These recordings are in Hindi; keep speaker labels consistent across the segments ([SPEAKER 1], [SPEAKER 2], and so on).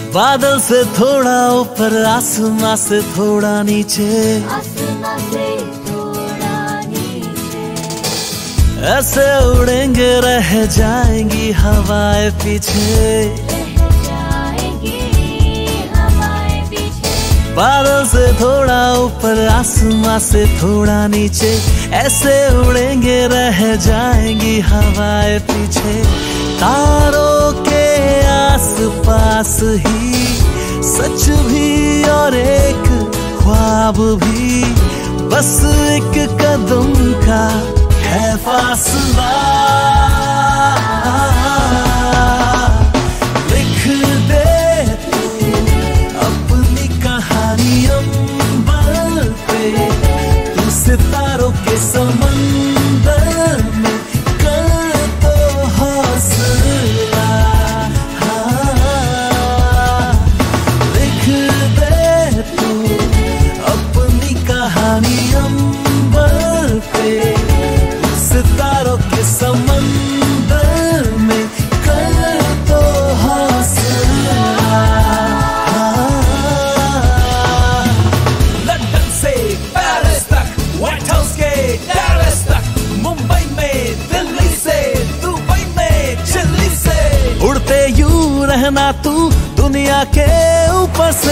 [SPEAKER 1] बादल से थोड़ा ऊपर, आसमां से थोड़ा नीचे,
[SPEAKER 2] आसमां से थोड़ा नीचे।
[SPEAKER 1] ऐसे उड़ेंगे रह जाएंगी हवाएं पीछे,
[SPEAKER 2] रह जाएंगी हवाएं पीछे।
[SPEAKER 1] बादल से थोड़ा ऊपर, आसमां से थोड़ा नीचे, ऐसे उड़ेंगे रह जाएंगी हवाएं पीछे। तारों के आस पास ही सच भी और एक ख्वाब भी, बस एक कदम का है फासला। लिख दे तू अपनी कहानी अंबर पे, तू सितारों के समंदर में कर तो हौसला। लिख दे तू अपनी कहानी अंबर पे, तू सितारों के समंदर में कर तो हौसला। लंदन से पेरिस तक, व्हाइट हाउस के टेरेस तक, मुंबई में दिल्ली से दुबई में चिल्ली से, उड़ते यूं रहना तू दुनिया के ऊपर से।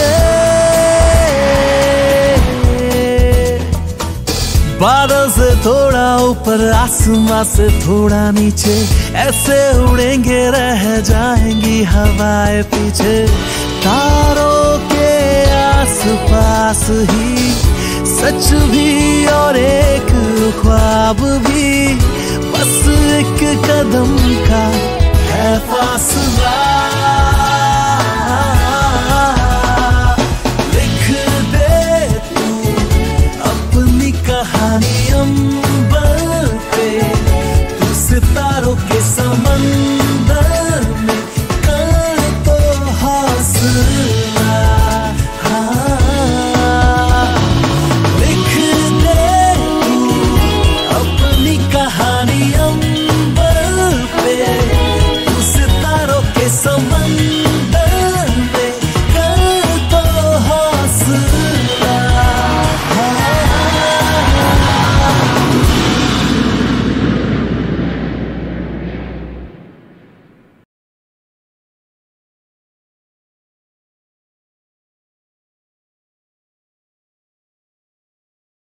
[SPEAKER 1] बादल से थोड़ा ऊपर, आसमां से थोड़ा नीचे, ऐसे उड़ेंगे रह जाएंगी हवाएं पीछे। तारों के आस पास ही सच भी और एक ख्वाब भी, बस एक कदम का है फासला। लिख दे तू अपनी कहानी